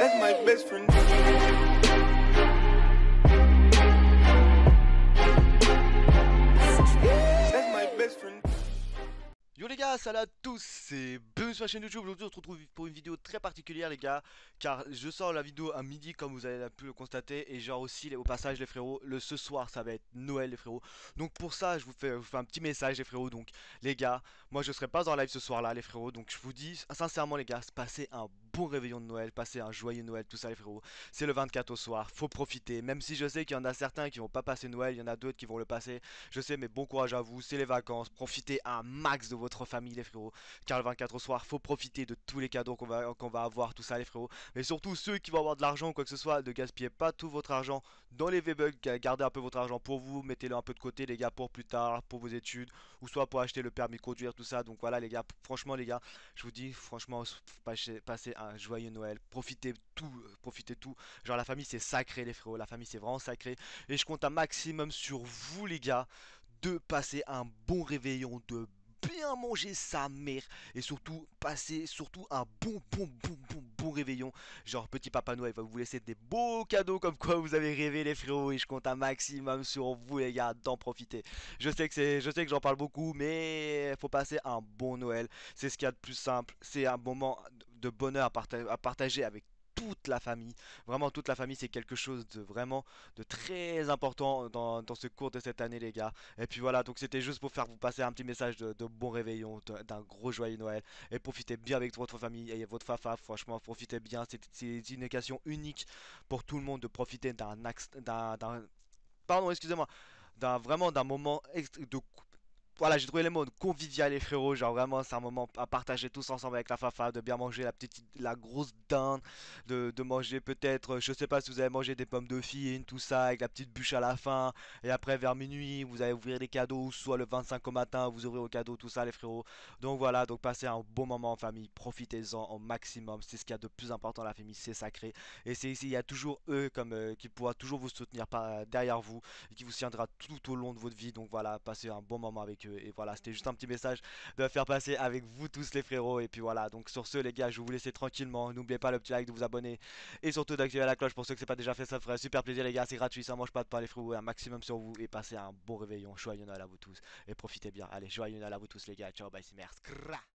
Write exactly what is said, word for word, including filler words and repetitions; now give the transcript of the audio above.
That's my best friend. That's my best friend. Yo les gars, salut à tous, c'est Buzz sur la chaîne YouTube. Aujourd'hui on se retrouve pour une vidéo très particulière les gars, car je sors la vidéo à midi comme vous avez pu le constater. Et genre aussi les- au passage les frérots, le ce soir ça va être Noël les frérots. Donc pour ça je vous fais, je vous fais un petit message les frérots. Donc les gars, moi je serai pas en live ce soir là les frérots. Donc je vous dis sincèrement les gars, passez un bon réveillon de Noël, passez un joyeux Noël, tout ça les frérots. C'est le vingt-quatre au soir, faut profiter. Même si je sais qu'il y en a certains qui vont pas passer Noël, il y en a d'autres qui vont le passer. Je sais, mais bon courage à vous, c'est les vacances, profitez un max de votre famille les frérots. Car le vingt-quatre au soir, faut profiter de tous les cadeaux qu'on va, qu'on va avoir, tout ça les frérots. Mais surtout ceux qui vont avoir de l'argent ou quoi que ce soit, ne gaspillez pas tout votre argent dans les V-Bucks, gardez un peu votre argent pour vous, mettez-le un peu de côté les gars pour plus tard, pour vos études, ou soit pour acheter le permis de conduire, tout ça. Donc voilà les gars, franchement les gars, je vous dis franchement, passez, passez un joyeux Noël, profitez tout, euh, profitez tout. Genre la famille c'est sacré les frérots, la famille c'est vraiment sacré. Et je compte un maximum sur vous les gars, de passer un bon réveillon, de bien manger sa mère et surtout passer surtout un bon bon bon bon bon réveillon. Genre petit papa Noël va vous laisser des beaux cadeaux comme quoi vous avez rêvé les frérots, et je compte un maximum sur vous les gars d'en profiter. Je sais que c'est je sais que j'en parle beaucoup, mais faut passer un bon Noël, c'est ce qu'il y a de plus simple, c'est un moment de bonheur à, parta à partager avec toute la famille. Vraiment toute la famille c'est quelque chose de vraiment de très important dans, dans ce cours de cette année les gars. Et puis voilà, donc c'était juste pour faire vous passer un petit message de, de bon réveillon, de- d'un gros joyeux Noël. Et profitez bien avec votre famille et votre fafa, franchement profitez bien, c'est c'est une occasion unique pour tout le monde de profiter d'un axe, d'un, d'un- pardon excusez-moi, d'un vraiment d'un moment ext- de voilà, j'ai trouvé les mots convivial les frérots, genre vraiment c'est un moment à partager tous ensemble avec la fafa, de bien manger la petite, la grosse dinde, de, de manger peut-être, euh, je sais pas si vous avez mangé des pommes de fine, tout ça, avec la petite bûche à la fin, et après vers minuit vous allez ouvrir les cadeaux, soit le vingt-cinq au matin, vous ouvrez vos cadeaux, tout ça les frérots. Donc voilà, donc passez un bon moment en famille, profitez-en au maximum, c'est ce qu'il y a de plus important, la famille c'est sacré, et c'est ici, il y a toujours eux comme euh, qui pourra toujours vous soutenir par, derrière vous, et qui vous tiendra tout au long de votre vie. Donc voilà, passez un bon moment avec eux. Et voilà, c'était juste un petit message de faire passer avec vous tous les frérots. Et puis voilà, donc sur ce les gars, je vais vous laisser tranquillement. N'oubliez pas le petit like, de vous abonner et surtout d'activer la cloche pour ceux que c'est pas déjà fait. Ça ferait super plaisir les gars, c'est gratuit, ça mange pas de pain les frérots. Un maximum sur vous et passez un bon réveillon. Joyeux Noël à vous tous et profitez bien. Allez, joyeux Noël à vous tous les gars. Ciao, bye, c'est merci.